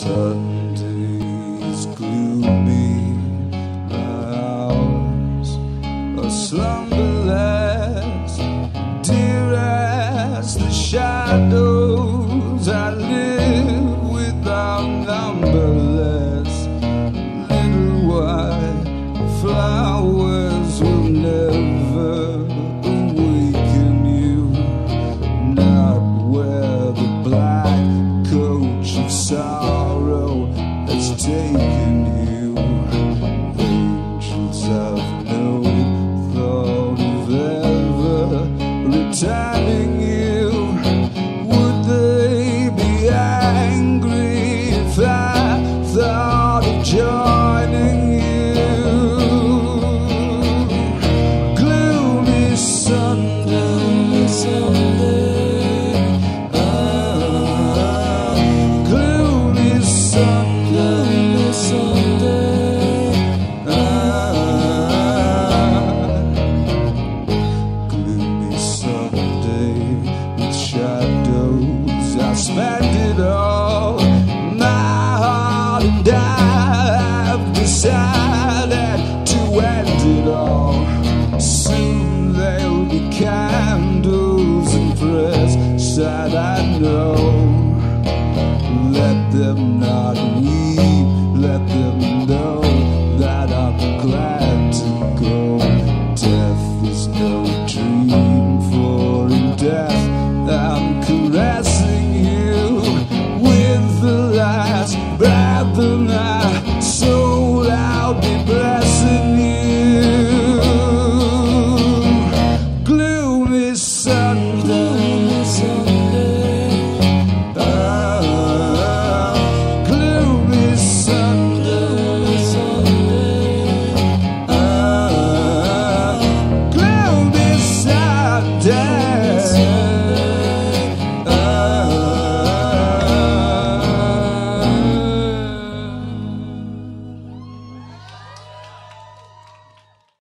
Sunday's gloomy hours are slumberless, dear as the shadows I live without numberless. Little white flowers will never awaken you, not wear the black coach of sorrow that's taken you. Angels have no thought of ever returning you. Would they be angry if I thought of joining you? Gloomy Sunday, Sunday. Gloomy Sunday with shadows, I spend it all, my heart and I've decided to end it all. Soon there'll be candles and prayers, sad I know.